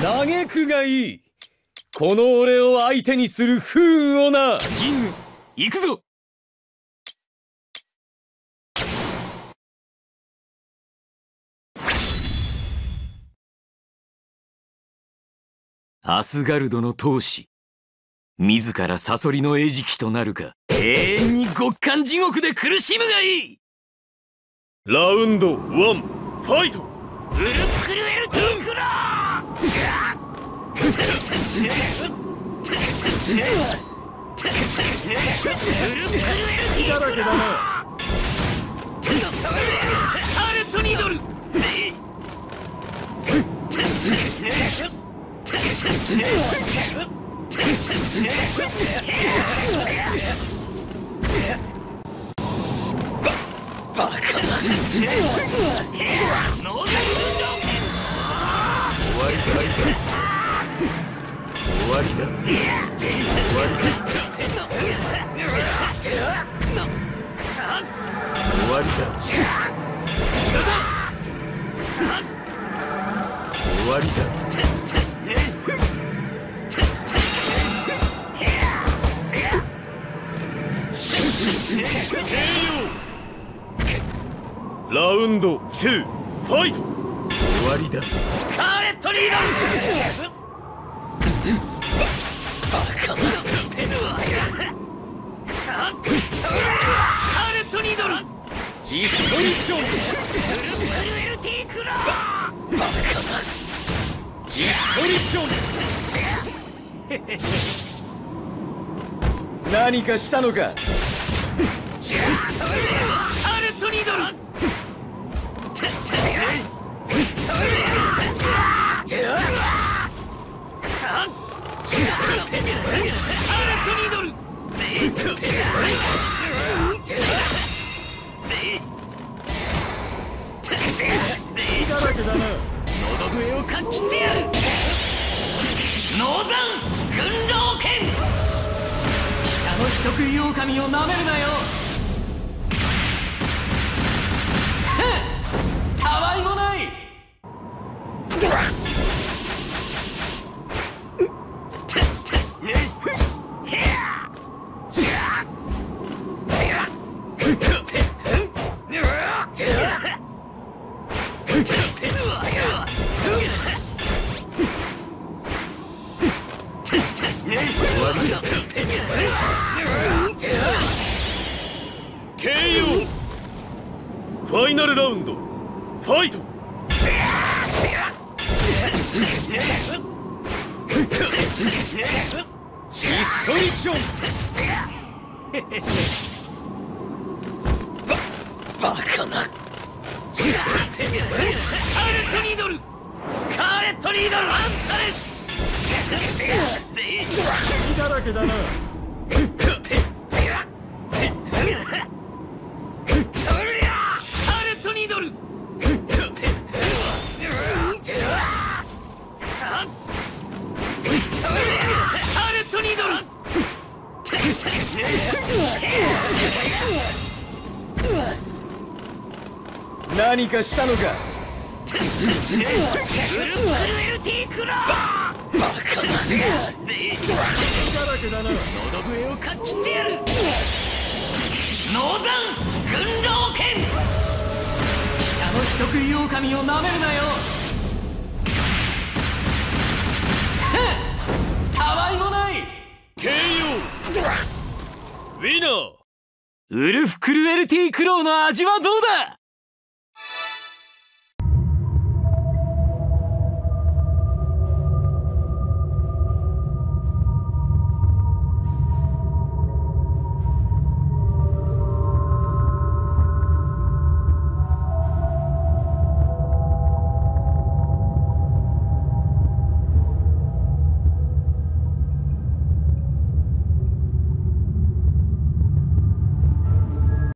嘆くがいい。この俺を相手にする不運をな。 銀武、行くぞ。アスガルドの闘士、自らサソリの餌食となるか、永遠に極寒地獄で苦しむがいい。 ラウンド1、ファイト。 ウルクルエルティークラー。ウルクルエルティークラー。スカーレットニードル。バカな。終わりだ。 ラウンド2、ファイト。 終わりだ。スカーレットリードル。バカな。スカーレットニードル。 イストリッション。 ウルクルエルティークラー。バカな。 イストリッション。何かしたのか。 スカーレットニードル。喉笛をかき切ってやる。ノーザン軍狼剣。北の人食い狼をなめるなよ。たわいもない。 KO。ファイナルラウンド、ファイト。イストリッション。 バカな。スカーレットニードル。スカーレットニードルアンサレス。 敵だらけだな。 スカーレットニードル。 何かしたのか。 ウルクルエルティークラー。バカな。 だらけだな。 喉笛をかき切ってやる。ノーザン軍狼剣。北の人食い狼をなめるなよ。たわいもない。 KO。ウィナー。 ウルフクルエルティークローの味はどうだ。